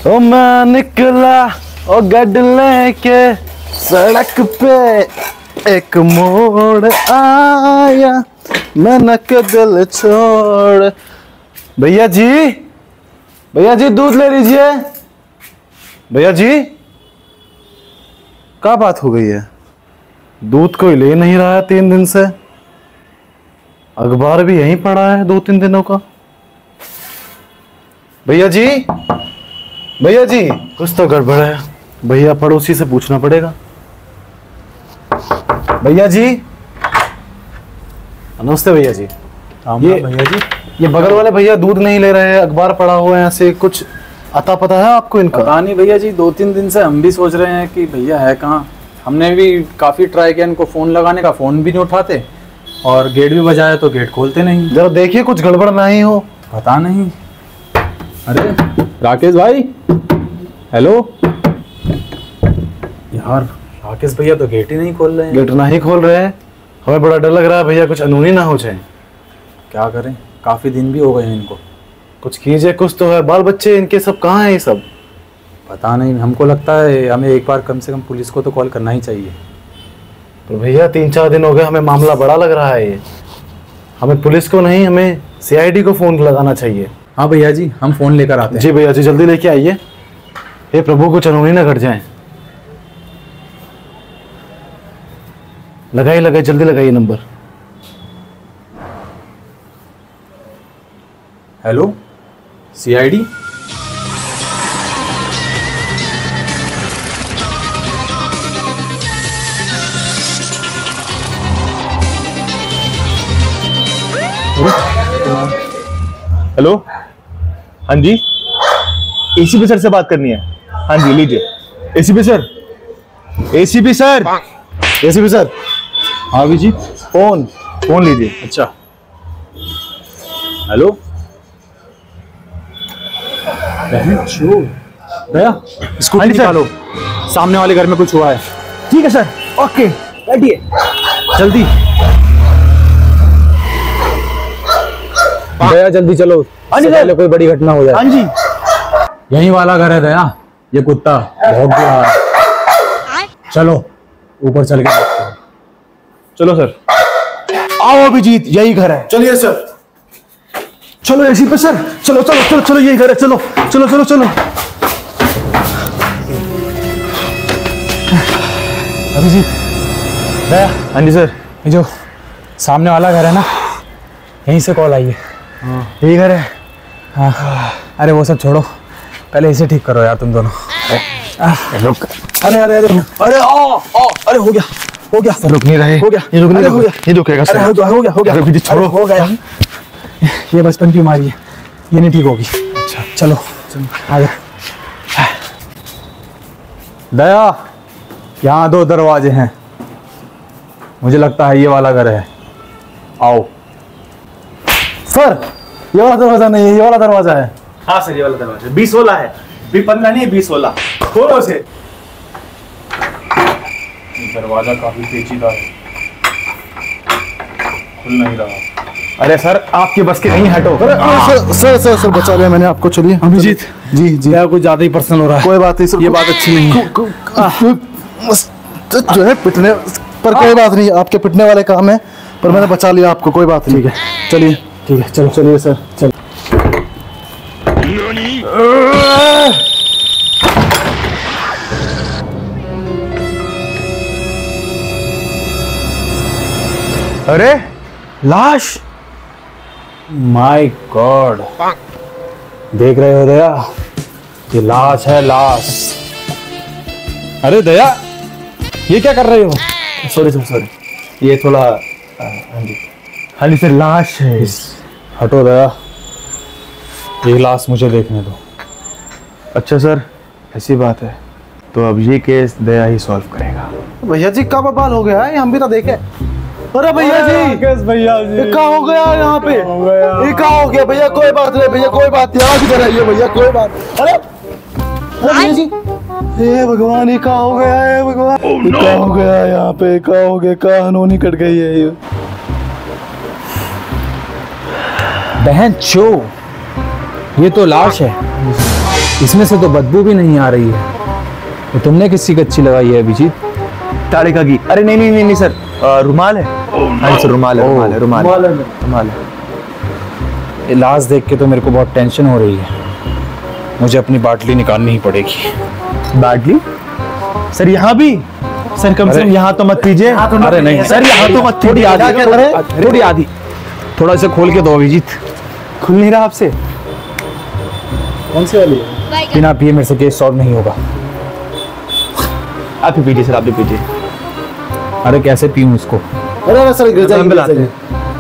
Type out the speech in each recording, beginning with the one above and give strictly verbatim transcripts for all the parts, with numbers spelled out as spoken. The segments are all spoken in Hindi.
ओ मैं निकला ओ गड लेके सड़क पे एक मोड़ आया मैंने के दिल छोड़। भैया जी भैया जी दूध ले लीजिए। भैया जी क्या बात हो गई है? दूध कोई ले नहीं रहा है तीन दिन से। अखबार भी यहीं पड़ा है दो तीन दिनों का। भैया जी भैया जी कुछ तो गड़बड़ है। भैया पड़ोसी से पूछना पड़ेगा। भैया जी नमस्ते भैया जी। ये भैया जी ये बगल वाले भैया दूध नहीं ले रहे हैं, अखबार पड़ा हुआ है ऐसे। कुछ अता पता है आपको इनका? पता नहीं भैया जी, दो तीन दिन से हम भी सोच रहे हैं कि भैया है कहाँ। हमने भी काफ़ी ट्राई किया इनको फ़ोन लगाने का, फ़ोन भी नहीं उठाते और गेट भी बजाया तो गेट खोलते नहीं। जरा देखिए कुछ गड़बड़ ना ही हो। पता नहीं। अरे राकेश भाई, हेलो यार, राकेश भैया तो गेट ही नहीं खोल रहे हैं। गेट ना ही खोल रहे हैं, हमें बड़ा डर लग रहा है भैया कुछ अनूनी ना हो जाए। क्या करें, काफ़ी दिन भी हो गए हैं इनको। कुछ कीजिए, कुछ तो है। बाल बच्चे इनके सब कहाँ हैं ये सब? पता नहीं, हमको लगता है हमें एक बार कम से कम पुलिस को तो कॉल करना ही चाहिए। तो भैया तीन चार दिन हो गए, हमें मामला बड़ा लग रहा है ये। हमें पुलिस को नहीं, हमें सीआईडी को फोन लगाना चाहिए। हाँ भैया जी, हम फोन लेकर आते हैं। जी भैया जी जल्दी लेके आइए। हे प्रभु कुछ अनहोनी ना घट जाए। लगाइए लगाइए जल्दी लगाइए नंबर। Hello CID. हेलो, हाँ जी, एसीपी सर से बात करनी है। हाँ जी लीजिए। ACP sir, ACP sir, ACP sir. हाँ भी जी, फोन फोन लीजिए। अच्छा हेलो भैया, स्कूटी निकालो, सामने वाले घर में कुछ हुआ है। ठीक है सर, ओके बैठिए जल्दी भैया, जल्दी चलो, पहले कोई बड़ी घटना हो जाए। हाँ जी, यही वाला घर है दया, ये कुत्ता बहुत बुरा है। चलो ऊपर चल के देखते हैं। चलो सर। आओ अभिजीत, यही घर है। चलिए सर। चलो एसीपी सर, चलो चलो चलो चलो, यही घर है। चलो चलो चलो चलो। अभिजीत, दया। हाँ जी सर। ये जो सामने वाला घर है ना, यहीं से कॉल आई है। यही घर है। हाँ, अरे वो सब छोड़ो, पहले इसे ठीक करो यार तुम दोनों। रुक। अरे अरे अरे अरे ओ, ओ, अरे हो गया हो गया रुक नहीं रहे। हो गया, ये रुक नहीं अरे हो गया, ये रुकेगा सर। अरे हो गया हो गया हो गया। अरे छोड़ो, हो गया। ये बचपन की बीमारी है, ये नहीं ठीक होगी। अच्छा चलो आ जा। दया, यहाँ दो दरवाजे हैं, मुझे लगता है ये वाला घर है। आओ। सर ये वाला दरवाजा नहीं है, ये वाला दरवाजा है। हाँ सर, ये वाला दरवाजा बीस वाला है। बी पंद्रह नहीं है, बीस वाला। खोलो से। दरवाजा काफी पेचीदा है, खुल नहीं रहा। अरे सर आपकी बस की नहीं, हटो। अरे सर सर सर सर बचा लिया मैंने आपको। चलिए अभिजीत, जी जी। क्या कुछ ज्यादा ही पर्सनल हो रहा है। कोई बात नहीं सर, ये बात अच्छी नहीं है। जो है पिटने पर कोई बात नहीं, आपके पिटने वाले काम है, पर मैंने बचा लिया आपको। कोई बात नहीं। ठीक है चलिए। ठीक है चलो। चलिए सर चल। अरे लाश। माय गॉड, देख रहे हो दया, ये लाश है, लाश। अरे दया, ये क्या कर रहे हो? सॉरी सर सॉरी, ये थोड़ा हाँ जी हाँ जी सर, लाश है। हटो दया, ये लाश मुझे देखने दो। अच्छा सर, ऐसी बात है तो अब ये केस दया ही सॉल्व करेगा। भैया जी कब बवाल हो गया है, हम भी तो देखे। अरे भैया जी, भैया जी, ये क्या हो गया यहाँ पे? ये क्या हो गया भैया? कोई बात नहीं भैया, कोई बात नहीं, आज इधर आइए भैया, कोई बात। अरे अरे भैया जी, ये भगवान, ये क्या हो गया है भगवान? oh, no. क्या हो गया यहाँ पे? क्या हो गया? क्या अनहोनी कट गई है ये? बहन चो, ये तो लाश है। इसमें से तो बदबू भी नहीं आ रही है। तो तुमने किसकी कच्ची लगाई है अभिजीत? ताड़िका की। अरे नहीं नहीं नहीं, नहीं सर, अ, रुमाल है। हाँ सर, रुमाल है, रुमाल है, रुमाल है, रुमाल है। ये लाश देख के तो मेरे को बहुत टेंशन हो रही है। मुझे अपनी बाटली निकालनी ही पड़ेगी। बाटली? सर यहाँ भी? सर कम से कम यहाँ तो मत कीजिए। अरे नहीं सर, यहाँ तो मत थोड़ी आधी, थोड़ी आधी, थोड़ा इसे खोल के दो अभिजीत। खुल नहीं रहा आपसे। कौन सी वाली है? बिना पिए मेरे से केस सॉल्व नहीं होगा। आप ही पीजिए सर, आप भी पीजिए। अरे कैसे पीऊं इसको? अरे अरे सर, गिर जाएगी, गिर जाएगी।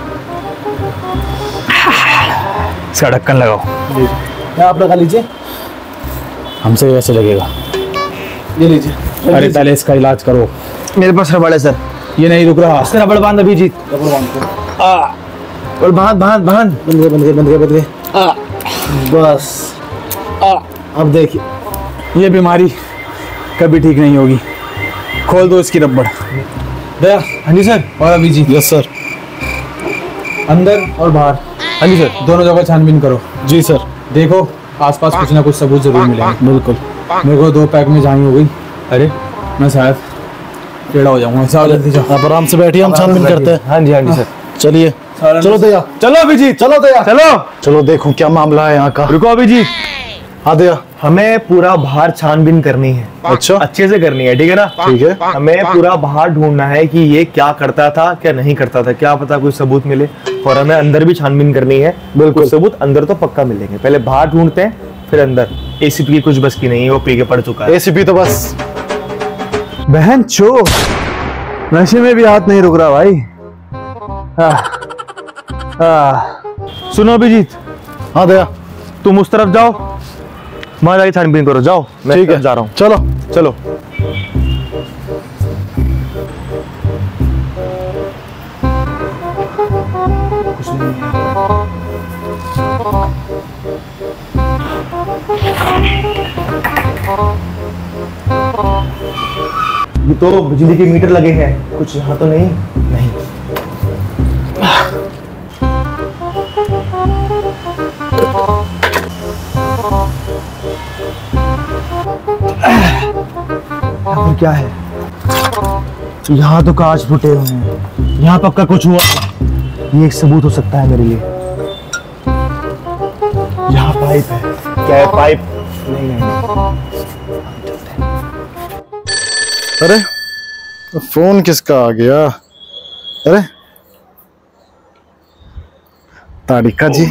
इसका ढक्कन लगाओ। आप लगा लीजिए। हमसे कैसे लगेगा? ये लीजिए। अरे पहले इसका इलाज करो। मेरे पास रबड़ है सर। ये नहीं रुक रहा। इसका रबड़ बांध अभिजीत। रबड़ बांध दो। और बांध बांध बांध। बंद गए, बंद गए, बंद गए, बंद गए। बस। अब देखिए, ये बीमारी कभी ठीक नहीं होगी। खोल दो इसकी रबड़। दया। हाँ जी सर। और अभिजीत। Yes sir. अंदर और बाहर। हाँ जी सर। दोनों जगह छानबीन करो। जी सर। देखो आसपास कुछ ना कुछ सबूत जरूर मिलेंगे। बिल्कुल। मेरे को दो पैक में झाई हो गई। अरे मैं शायद टेढ़ा हो जाऊंगा। जाओ जल्दी जाओ। आप आराम से बैठिए, हम छानबीन करते हैं। हाँ जी, हाँ जी सर। चलिए, चलो दया, चलो अभिजीत, चलो दया, चलो चलो देखो क्या मामला है यहाँ का। रुको अभिजीत। हाँ दया। हमें पूरा बाहर छानबीन करनी है। अच्छा, अच्छे से करनी है, ठीक है ना? ठीक है। हमें पूरा बाहर ढूंढना है कि ये क्या करता था, क्या नहीं करता था, क्या पता कोई सबूत मिले। और हमें अंदर भी छानबीन करनी है। बिल्कुल। कुछ सबूत अंदर तो पक्का मिलेंगे। पहले बाहर ढूंढते हैं, फिर अंदर। एसीपी की कुछ बस की नहीं है, वो पी के पड़ चुका है। एसीपी तो बस बहन चो, नशे में भी हाथ नहीं रुक रहा भाई। आ, आ, सुनो अभिजीत। हाँ दया। तुम उस तरफ जाओ, वहां जाके छानबीन करो। जाओ, मैं ठीक है, जा रहा हूँ। चलो चलो। ये तो बिजली के मीटर लगे हैं, कुछ यहाँ तो नहीं। नहीं। यहाँ पर क्या है? यहाँ तो कांच फूटे हुए हैं। यहाँ पक्का कुछ हुआ। ये एक सबूत हो सकता है मेरे लिए। यहाँ पाइप है। क्या है पाइप? नहीं नहीं, नहीं। अरे फोन किसका आ गया? अरे ताड़िका जी।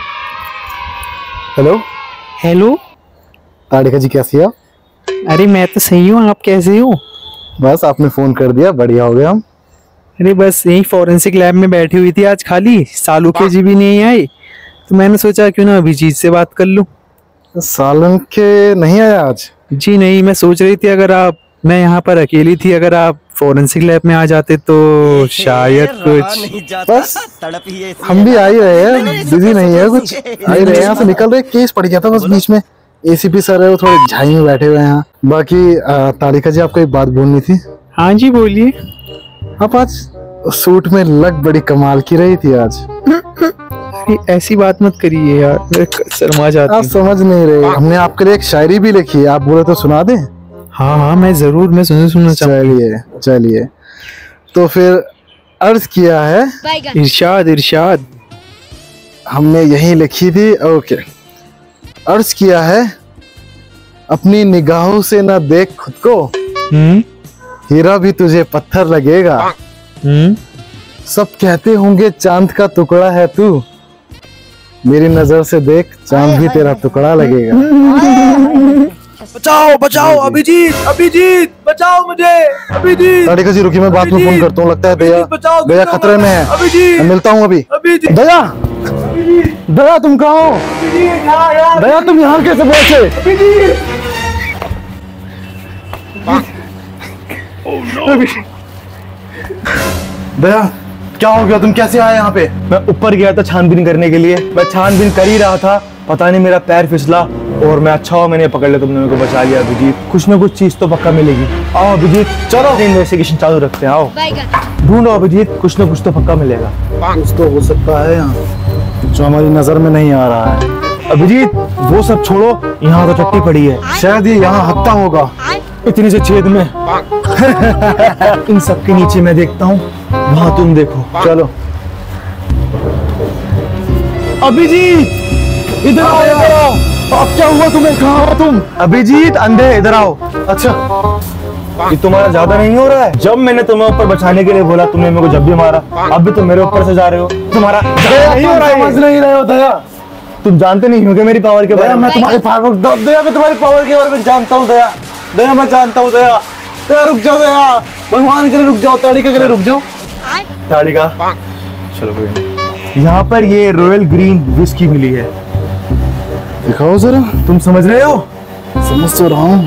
Hello hello. ताड़िका जी, कैसी है आप? अरे मैं तो सही हूँ, आप कैसे हो? बस आपने फोन कर दिया, बढ़िया हो गया हम। अरे बस यही फॉरेंसिक लैब में बैठी हुई थी आज खाली। सालू के जी भी नहीं आए, तो मैंने सोचा क्यों ना अभिजीत से बात कर लूं। सालन के नहीं आया आज? जी नहीं, मैं सोच रही थी अगर आप, मैं यहाँ पर अकेली थी, अगर आप फॉरेंसिक लैब में आ जाते तो शायद कुछ। बस हम भी आ ही रहे हैं, बिजी नहीं है कुछ, आ ही रहे हैं। यहाँ से निकल रहे, केस पड़ गया था बस बीच में। एसीपी सर है, वो थोड़े झाई में बैठे हुए हैं यहाँ। बाकी ताड़िका जी, आपको एक बात बोलनी थी। हाँ जी बोलिए। आप आज सूट में लग बड़ी कमाल की रही थी आज। अरे ऐसी बात मत करिए यार, मैं शर्मा जाती आप हूँ। समझ नहीं रहे, हमने आपके लिए एक शायरी भी लिखी है, आप बोले तो सुना दें? हाँ हाँ मैं जरूर, मैं सुनना सुनना चाहूँ। चलिए चलिए, तो फिर अर्ज किया है। इरशाद इरशाद। हमने यही लिखी थी। ओके, अर्ज किया है, अपनी निगाहों से ना देख खुद को, हम्म हीरा भी तुझे पत्थर लगेगा। हम्म सब कहते होंगे चांद का टुकड़ा है तू, मेरी नजर से देख चांद भी तेरा टुकड़ा लगेगा। बचाओ बचाओ अभिजीत, अभिजीत बचाओ मुझे, अभिजीत। ताड़िका जी रुकिए, मैं बाद में फोन करता हूँ। लगता है दया बचाओ, दया खतरे में है। अभिजीत, मैं मिलता हूँ अभी। अभिजीत, दया, दया तुम कहाँ हो? दया तुम यहाँ कैसे पहुंचे? दया क्या हो गया, तुम कैसे आए यहाँ पे? मैं ऊपर गया था छानबीन करने के लिए। मैं छानबीन कर ही रहा था, पता नहीं मेरा पैर फिसला और मैं अच्छा हुआ मैंने पकड़ लिया, तुमने मेरे को बचा लिया। अभिजीत, कुछ ना कुछ चीज तो पक्का मिलेगी। आओ अभिजीत, चलो इन्वेस्टिगेशन चालू रखते हैं। आओ ढूंढो अभिजीत, कुछ ना कुछ तो पक्का मिलेगा। कुछ तो हो सकता है यहाँ जो हमारी नजर में नहीं आ रहा है। अभिजीत वो सब छोड़ो, यहाँ तो चट्टी पड़ी है, शायद ये यहाँ हत्ता होगा इतने से छेद में। इन सब के नीचे मैं देखता हूँ, वहां तुम देखो। चलो अभिजीत इधर आओ, इधर आओ। अब क्या हुआ तुम्हें, कहाँ हो तुम? अभिजीत अंधे इधर आओ। अच्छा ये तुम्हारा ज्यादा नहीं हो रहा है? जब मैंने तुम्हें ऊपर बचाने के लिए बोला, तुमने मेरे को जब भी मारा, अब भी तुम मेरे ऊपर से जा रहे हो। तुम्हारा नहीं हो रहा है, समझ नहीं रहे हो दया। तुम जानते नहीं हो क्या मेरी पावर के बारे में? मैं तुम्हारी पावर दया मैं तुम्हारी पावर के बारे में जानता हूँ दया। दया मैं जानता हूँ दया। दया रुक जाओ दया, भगवान के लिए रुक जाओ, ताड़ी के लिए रुक जाओ। ताड़ी का चलो कोई नहीं। यहाँ पर ये रॉयल ग्रीन विस्की मिली है, दिखाओ जरा। तुम समझ रहे हो? समझ तो रहा हूँ।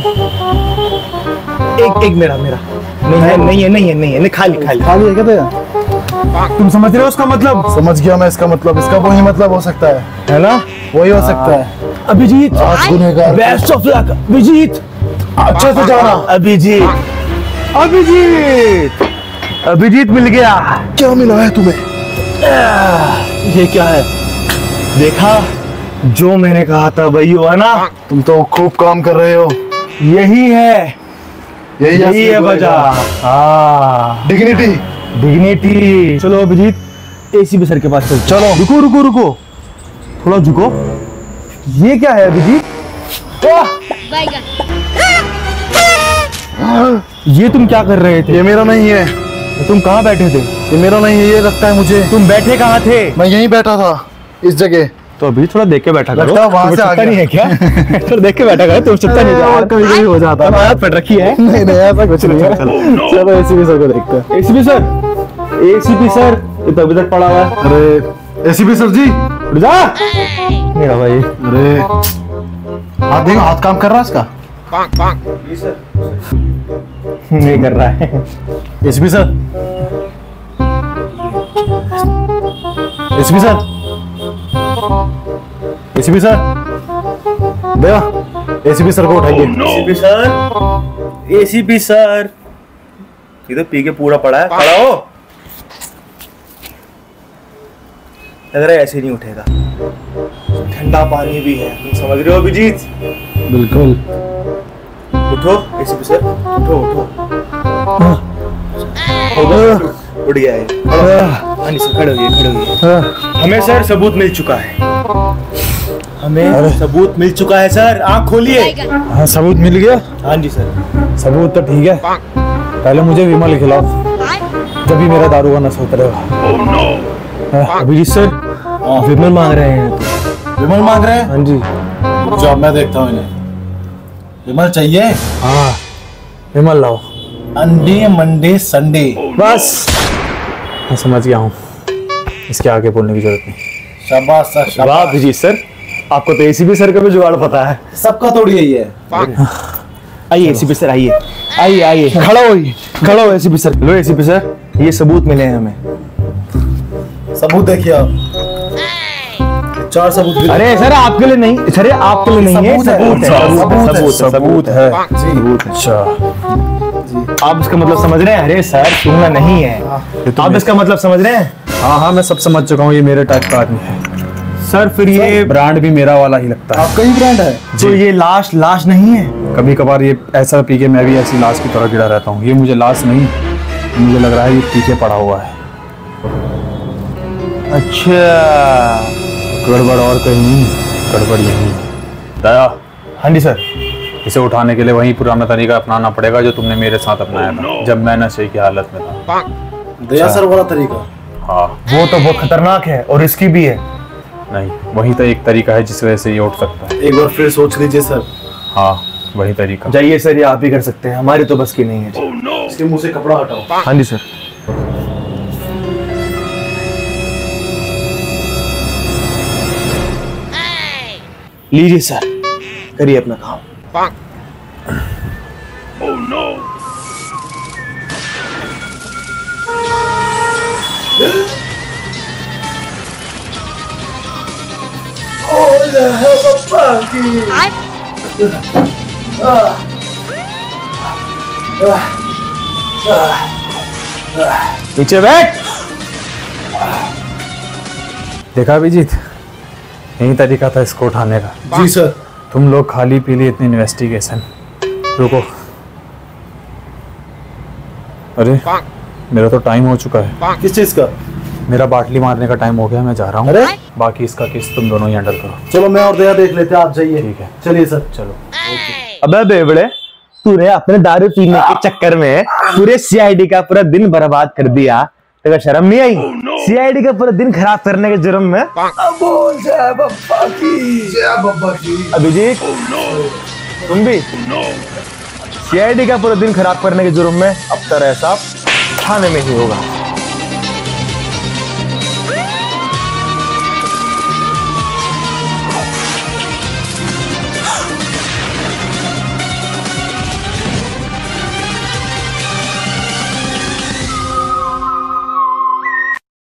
एक एक मेरा मेरा नहीं है, नहीं है, नहीं है, नहीं है, नहीं, खाली खाली खाली है क्या दया? तुम समझ रहे हो उसका मतलब? समझ गया मैं इसका मतलब। इसका वही मतलब हो सकता है, है ना? वही हो सकता है। अभिजीत आज गुनहगार बेस्ट ऑफ लक। अभिजीत अच्छे से जाना। अभिजीत अभिजीत अभिजीत मिल गया। क्या मिला है तुम्हें? ये क्या है? देखा, जो मैंने कहा था वही हुआ ना। तुम तो खूब काम कर रहे हो। यही है, यही यही है वजह। हाँ, डिग्निटी। डिग्निटी। चलो अभिजीत एसी सर के पास चलो। चलो रुको रुको रुको, थोड़ा झुको। ये क्या है अभिजीत? ये तुम क्या कर रहे थे? ये मेरा नहीं है। तुम कहाँ बैठे थे? ये मेरा नहीं है, ये लगता है मुझे। तुम बैठे कहाँ थे? मैं यहीं बैठा था, इस जगह। तो अभी थोड़ा देख के बैठा करो। लगता है वहां से आ गया। नहीं है क्या? थोड़ा देख के बैठा करो, तुम चिंता नहीं जाओ। कभी कभी हो जाता है। हाथ पट रखी है। नहीं नहीं ऐसा कुछ नहीं है। चलो एसीपी सर को देखते हैं। एसीपी सर, एसीपी सर, ये तो अभी तक पड़ा हुआ है। अरे एसीपी सर जी, उठ जा। मेरा भाई, अरे हाथ देखो, हाथ काम कर रहा है इसका। नहीं कर रहा है। ACP sir, ACP sir, ACP sir, Daya ACP sir को उठाइए। एसीपी सर, एसीपी सर, ये तो पी के पूरा पड़ा है। खड़ा हो। लग रहा है ऐसे नहीं उठेगा, ठंडा पानी भी है, तुम समझ रहे हो अभिजीत? बिल्कुल। उठो एसीपी सर, उठो उठो। उठ गया है। हाँ सर, खड़े होइए, खड़े होइए। हमें सर सबूत मिल चुका है, हमें सबूत मिल चुका है सर। आँख खोलिए। हाँ सबूत मिल गया। हाँ जी सर। सबूत तो ठीक है, पहले मुझे विमल खिलाओ, जब भी मेरा दारू का नशा उतरेगा। अभिजीत सर, विमल मांग रहे हैं। विमल मांग रहे हैं? हाँ जी। जो मैं देखता हूँ इन्हें। विमल चाहिए? हाँ विमल लाओ। अंडे मंडे संडे। बस मैं समझ गया हूँ, इसके आगे बोलने की जरूरत नहीं। शाबाश सर, वाह शाबाश। अभिजीत सर, आपको तो एसीपी सर का भी जुगाड़ पता है। सबका थोड़ी यही है। आइए एसीपी सर, आइए आइए आइए। खड़ा होइए, खड़ा हो एसीपी सर। लो एसीपी सर, ये सबूत मिले हैं हमें। सबूत देखिए आप, चार सबूत मिले। अरे सर आपके लिए नहीं, सर आपके लिए नहीं है, सबूत है, सबूत है, सबूत है, सबूत है, सबूत है, सबूत है। अच्छा आप इसका मतलब समझ रहे हैं? अरे सर सुनना नहीं है, आप इसका मतलब समझ रहे हैं? हाँ हाँ मैं सब समझ चुका हूँ, ये मेरे टाइप का आदमी है सर। फिर ये ब्रांड भी मेरा वाला ही लगता है। आपका ही ब्रांड है? तो ये लाश लाश नहीं है? कभी कभार ये ऐसा पी के मैं भी ऐसी लाश की तरह गिरा रहता हूँ। ये मुझे लाश नहीं, मुझे लग रहा है ये पीछे पड़ा हुआ है। अच्छा, गड़बड़ और कहीं नहीं, गड़बड़ यही। दया, हाँ जी सर। इसे उठाने के लिए वही पुराना तरीका अपनाना पड़ेगा जो तुमने मेरे साथ अपनाया था जब मैं नशे की हालत में था। दया सर वाला तरीका? हाँ। वो तो बहुत खतरनाक है और रिस्की भी है। नहीं, वही तो एक तरीका है जिस वजह से ये उठ सकता है। एक बार फिर सोच लीजिए सर। हाँ वही तरीका। जाइए सर, ये आप ही कर सकते हैं, हमारी तो बस की नहीं है। इसके मुंह से कपड़ा हटाओ। हाँ जी सर। लीजिए सर, करिए अपना काम। नीचे बैठ। देखा अभिजीत, यही तरीका था इसको उठाने का। जी सर। तुम लोग खाली पीली इतनी इन्वेस्टिगेशन। रुको, अरे मेरा तो टाइम हो चुका है। किस चीज का? मेरा बाटली मारने का टाइम हो गया, मैं जा रहा हूँ। अरे बाकी इसका केस तुम दोनों ही हैंडल करो। चलो मैं और दया देख लेते हैं, आप जाइए। ठीक है, चलिए सर। चलो। अबे बेवड़े, तूने अपने दारू पीने के चक्कर में पूरे सीआईडी का पूरा दिन बर्बाद कर दिया। तेरा शर्म नहीं आई? सीआईडी का पूरा दिन खराब करने के जुर्म में। बोल जय बब्बा की, जय बब्बा की। अभिजीत, तुम भी सीआईडी का पूरा दिन खराब करने के जुर्म में अब तेरा हिसाब थाने में ही होगा।